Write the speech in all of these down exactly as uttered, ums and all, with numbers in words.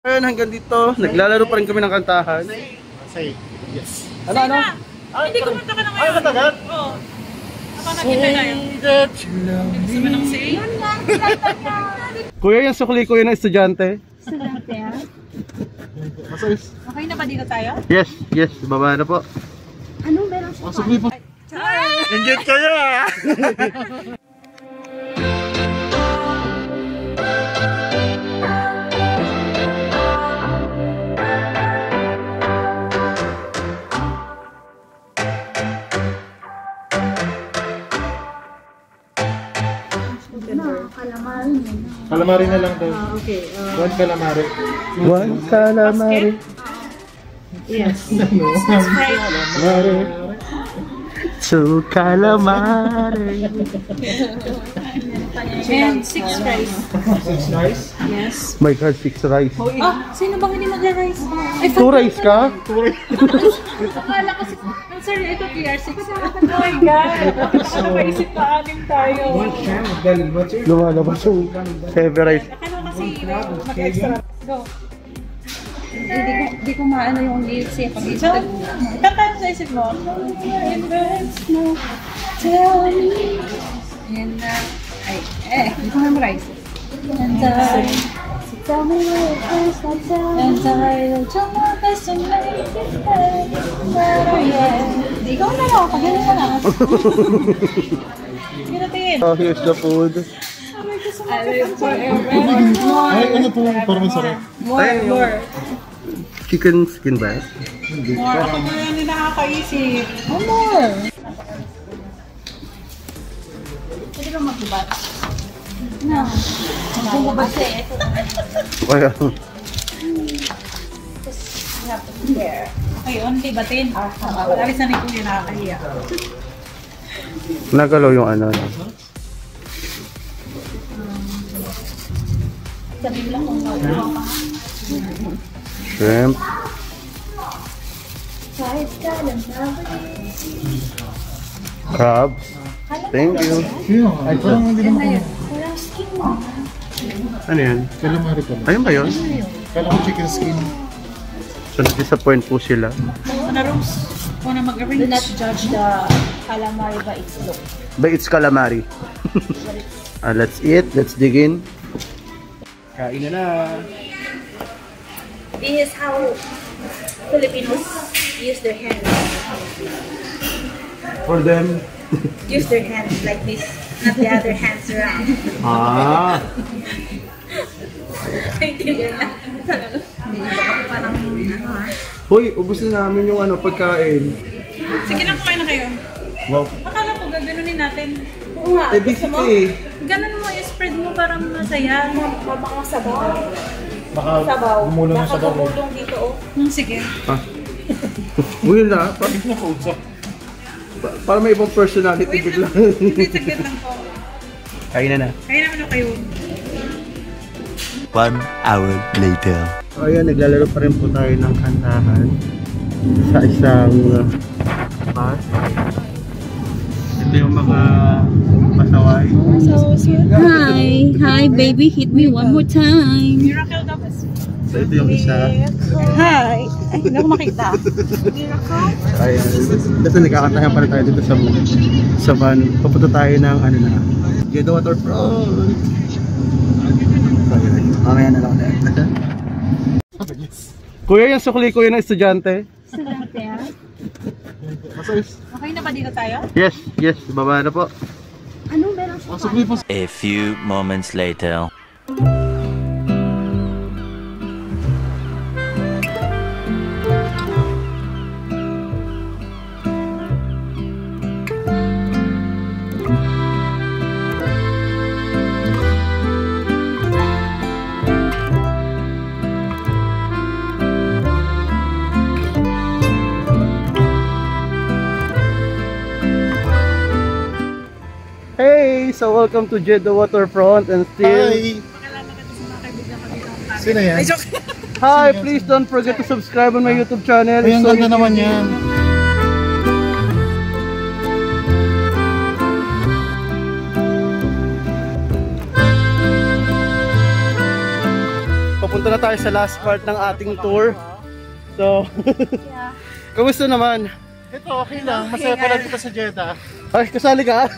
Ayun, hanggang dito, naglalaro pa rin kami ng kantahan. Say, yes. Ano, ano? Ah, hindi kumanta ka na ngayon. Ay, matagal? Oo. Ako nakita na yun. Gusto mo nang say? Kuya, yung sukli ko yun ng estudyante. Estudyante ha? Masayos. Okay na ba dito tayo? Yes, yes, baba na po. Ano meron siya? Ang sukli po. Inggit kayo ah! Calamari. Calamari na lang daw. Ah, okay. Uh, One calamari. One calamari. yes. No. Calamari. Two calamari. And six rice. Six rice? Yes. My God, six rice. Ah, sino bang hindi mag-rice? Ay, Two rice ka? Two rice. akala kasi, I'm sorry, ito P R six. Oh my God! Ano ba isip na anim tayo? Lumalabas yung heavy rice. Akala kasi mag-extra. Go. Hindi ko, hindi ko maano yung lyrics eh. So, kanta sa isip mo. Tell me. And, uh, ay, eh, hindi ko memorize. And, uh, tell me what it is, I tell me. And I will try my best to make it better, yeah. Hindi ko na lang, pagano na lang. Ginatingin. Oh, here's the food. I live forever. Ay, ano po? Parang may sarap. More, more. Chicken skin ba? More. Ako na yan din nakakaisip. Oh, more. Pwede ba magbubat? No. Magbubat eh. Kaya. You have to prepare. Okay, only batin. Pag-alis na ni Kuya nakakahiya. Nagalaw yung ano. Sabihin lang kung magawa ka. Shrimp. Crabs. Thank you. Yeah, ay parang hindi naman kami. Walang skin mo. Ano yan? Calamari pala. Ayun ba yun? Kala ko chicken skin. So, na-disappoint po sila. Ano, Rose? Kung na mag-arrange. Do not judge the calamari by its look. But it's calamari. uh, let's eat. Let's dig in. Kain na na. This is how Filipinos use their hands. For them. Use their hands like this, not the other hands around. Ah. Hindi na. Parang ano ha. Hoy, ubos na namin yung ano pagkain. Sige na, kumain na kayo. Wow. Akala ko gaganunin natin. Oo nga. Eh, busy ka eh. Ganun mo, i-spread mo para masaya. Mga sabaw. Baka Sabaw. gumulong na sabaw. Gumulong dito oh. Hmm, sige. Ah. Uy na. Pa Hindi na kausap. pa para may ibang personality Wait bigla. lang. Hindi, saglit lang po. Kain na na. Kaya naman ako kayo. One hour later. So ayan, naglalaro pa rin po tayo ng kantahan sa isang uh, bus. Ito yung mga pasaway. Hi, hi baby, hit me one more time. Miracle dapat. So ito yung isa. Hi! Ay, hindi ako makita. Miracle? Ayan. Kasi nagkakantahan pa rin tayo dito sa sa van. Papunta tayo ng ano na, Jeddah Waterfront. So ayan. Mamaya na lang ulit. Kuya, yung sukli ko yun ng estudyante. Estudyante ha? Masayos. Okay na ba dito tayo? Yes, yes. Baba na po. Ano meron siya? Ang sukli po. A few moments later. Hey! So welcome to Jeddah Waterfront and still... Hi! Pakilala ka sa mga kaibigan ko dito. Sino yan? Ay, joke! Hi! Please don't forget to subscribe on my YouTube channel. Ay, ang So ganda you- naman yan. Papunta na na tayo sa last part ng ating tour. So, kamusta naman? Ito, okay lang. Masaya pala dito sa Jeddah. Ay, kasali ka?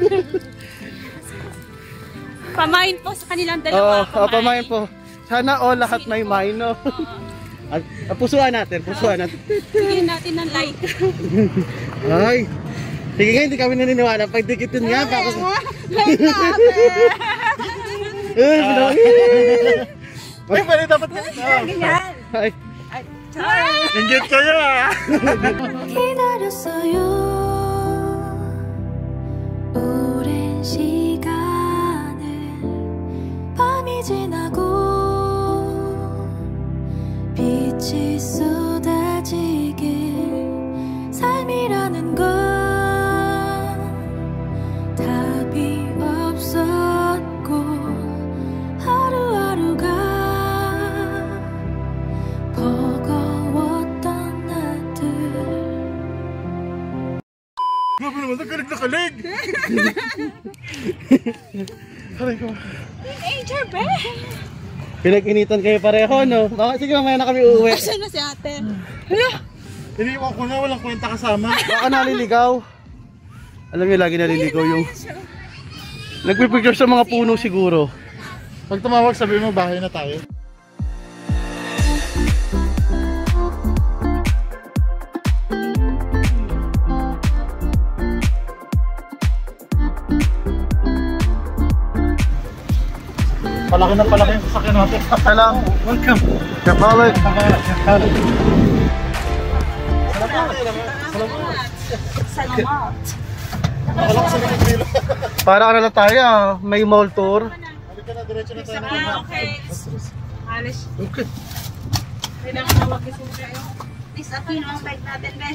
Pamain po sa kanilang Oo, dalawa. oh, pamain po. Sana all lahat may mine, no? At, at pusuan natin, pusuan natin. Bigyan natin ng like. Ay, sige nga, hindi kami naniniwala. Pag dikitin nga, baka... Like natin. Ay, pala dapat na. Ganyan. Ay, Inggit kayo ah! 기다렸어요 오랜 시간을 밤이 지나고 빛이 쏟아지길 삶이라는 건 답이 없었고 하루하루가 버거웠던 날들 Grabe naman, nagkalig na kalig! Aray ko. Angel, be. pinag-initan kayo pareho, no? Baka, sige, mamaya na kami uuwi. Asan na si ate? Iniwan ko na, walang kwenta kasama. Baka naliligaw. Alam niyo, lagi naliligaw yung... Nagpipicture sa mga puno siguro. Pag tumawag, sabihin mo, bahay na tayo. Palaki na palaki yung sasakyan natin. Salam. Welcome. Kapalik. Salamat. Para ka na lang tayo, ah. May mall tour. Halika na, diretso na tayo. Ah, okay. Alis. Okay. Kailangan na wag kasi kayo. Please, appeal ang bike natin, be.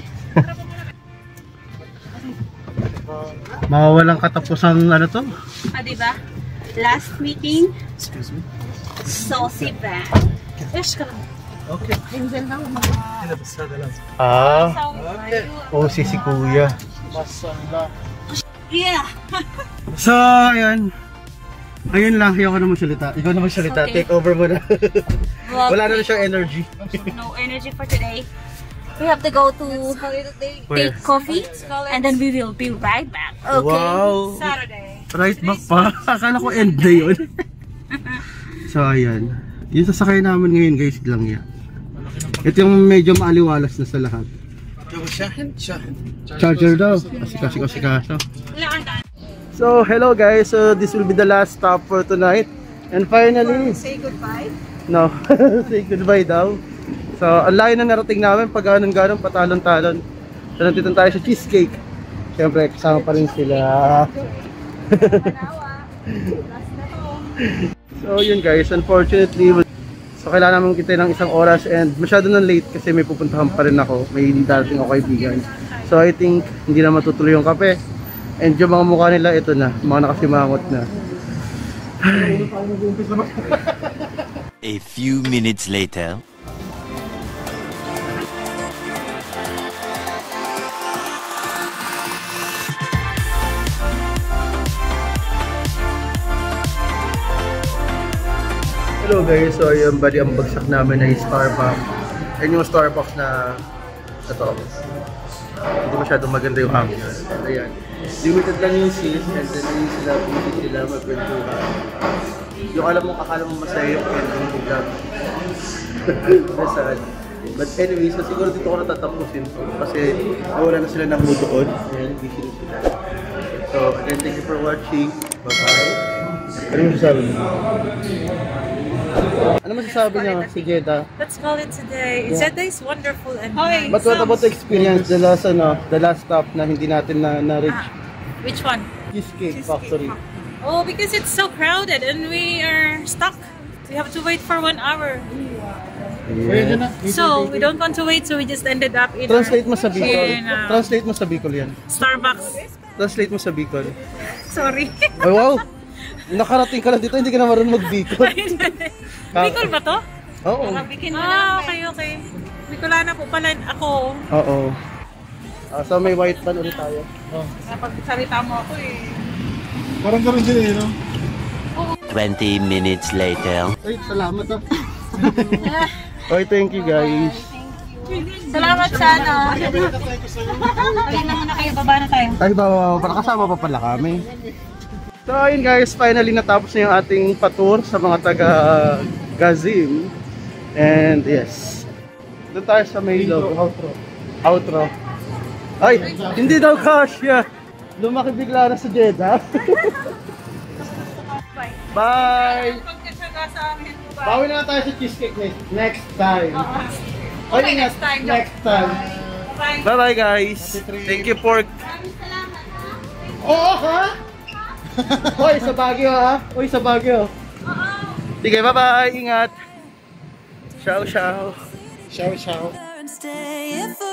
Mawawalang katapusan ano to? Ah, diba? Last meeting. Excuse me. Saucy bag. Ish ka lang. Okay. Angel na mo. Ah, Okay. oh si si kuya. Masanda. Yeah. So, ayun. Ayun lang, ayoko na magsalita. Ikaw na magsalita. Okay. Take over mo na. Well, Wala na siyang energy. no energy for today. We have to go to Where? take coffee and then we will be right back. Okay. Wow. Saturday. Right back pa. Akala ko end na yun. So, ayan. Yung sasakay namin ngayon, guys, lang yan. Ito yung medyo maaliwalas na sa lahat. Charger daw. Kasi kasi kasi So, hello guys. So, this will be the last stop for tonight. And finally, Say goodbye. no, say goodbye daw. So, ang layo na narating namin pag ganun-ganun, patalon-talon. So, nandito tayo sa Cheesecake. Siyempre, kasama pa rin sila. So, yun guys, unfortunately, so kailangan namin kita ng isang oras and masyado na late kasi may pupuntahan pa rin ako. May darating ako kaibigan. So, I think hindi na matutuloy yung kape. And yung mga mukha nila, ito na, mga nakasimangot na. A few minutes later. Hello guys, so yung bali ang bagsak namin ay Starbucks. Yan yung Starbucks na ito. Hindi masyadong maganda yung hangin. Ayan. Limited lang yung seat and then yung sila, hindi sila magkwentuhan. Yung alam mo, akala mo masaya yung ending ng vlog. Nasaan. But anyway, so siguro dito ko natatapusin to. Kasi wala na sila ng mood doon. Ayan, busy na sila. So, again, thank you for watching. Bye-bye. Ano yung sasabi niyo? Ano masasabi niyo si Jeddah? Let's call it today. Yeah. Jeddah is wonderful and Okay. But what about the experience, the last, ano, the last stop na hindi natin na, na-reach? Which one? Cheesecake Factory. Oh, because it's so crowded and we are stuck. We have to wait for one hour. Pwede na. So we don't want to wait, so we just ended up in Translate mo sa Bicol. in, uh, Translate mo sa Bicol yan. Starbucks. Translate mo sa Bicol. Sorry. Ay, wow! Nakarating ka lang dito, hindi ka na marunong mag-Bicol. Bicol ba to? Oo. Ah, okay, okay. Bicolana po pala ako. Oo. Ah, so may white pan ulit tayo. Napagsalita mo ako eh. Parang gano'n din eh, no? Twenty minutes later. Ay, salamat ah. Okay, thank you guys. Salamat sa ano. Balik na muna kayo, baba na tayo. Ay, baba, para kasama pa pala kami. So ayun guys, finally natapos na yung ating patour sa mga taga Gazim. And yes, doon tayo sa may logo. Outro. Outro. Ay, hindi daw kasya. Lumaki bigla na sa Jeddah. Bye! Bawi na tayo sa cheesecake next, next time. Okay, next time. Next time. Bye bye guys. Thank you for... Oo ha? Hoy, sa Baguio ha? Hoy, sa Baguio. Sige, bye bye. Ingat. Ciao, ciao. Ciao, ciao. Stay if